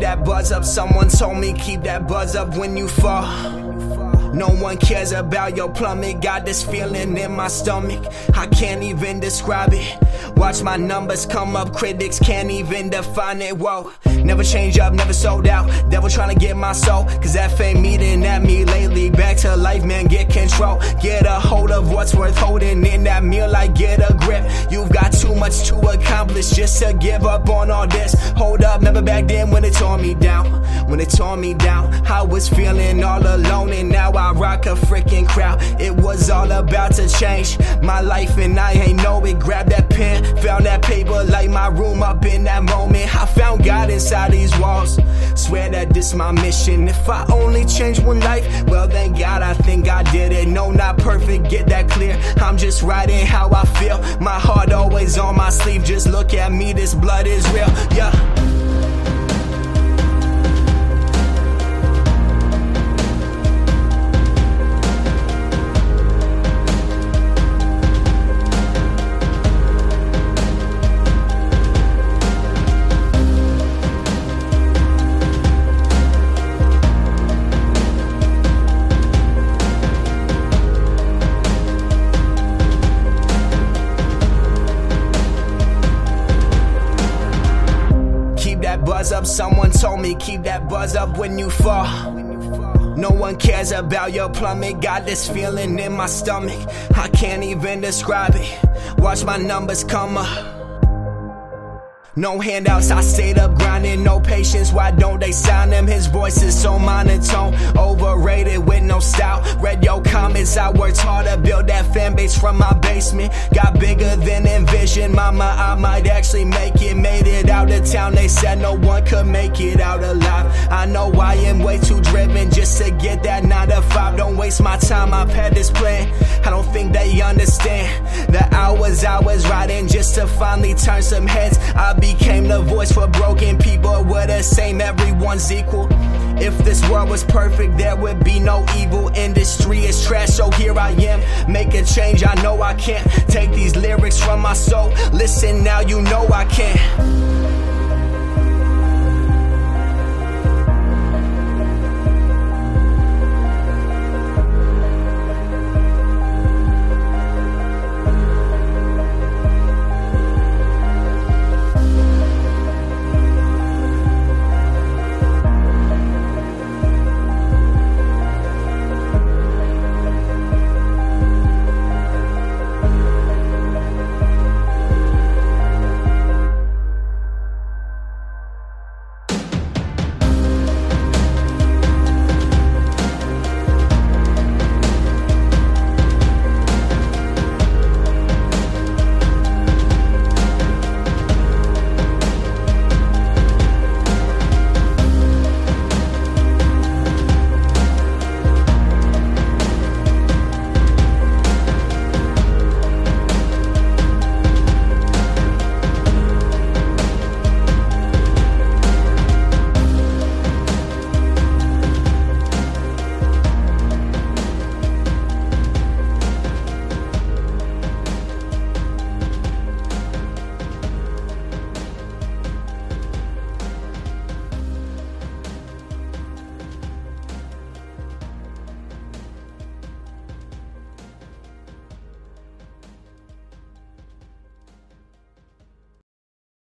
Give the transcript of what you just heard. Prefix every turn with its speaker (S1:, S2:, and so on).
S1: that buzz up. Someone told me keep that buzz up when you fall. No one cares about your plummet. Got this feeling in my stomach, I can't even describe it. Watch my numbers come up, critics can't even define it. Whoa, never change up, never sold out. Devil trying to get my soul, cause that fame eating at me lately. Back to life, man, get control. Get a hold of what's worth holding in that meal, like get a grip. You've got too much to accomplish just to give up on all this. Hold up, never back then when it tore me down. When it tore me down, I was feeling all alone, and now I rock a freaking crowd. It was all about to change my life and I ain't know it. Grabbed that pen, found that paper, light my room up in that moment. I found God inside these walls, swear that this my mission. If I only change one life, well thank God, I think I did it. No, not perfect, get that clear. I'm just writing how I feel, my heart always on my sleeve. Just look at me, this blood is real, yeah. Buzz up, someone told me keep that buzz up when you fall. No one cares about your plummet. Got this feeling in my stomach, I can't even describe it. Watch my numbers come up. No handouts, I stayed up grinding. No patience, why don't they sign them? His voice is so monotone, overrated with no style. Read your comments, I worked hard to build that fan base from my basement. Got bigger than envisioned, mama, I might actually make it. Made it out of town, they said no one could make it out alive. I know I am way too driven just to get that 9 to 5. Don't waste my time, I've had this plan. I don't think they understand the hours I was riding just to finally turn some heads. I became the voice for broken people, we're the same, everyone's equal. If this world was perfect, there would be no evil. Industry is trash, so here I am, make a change. I know I can't take these lyrics from my soul. Listen now, you know I can't.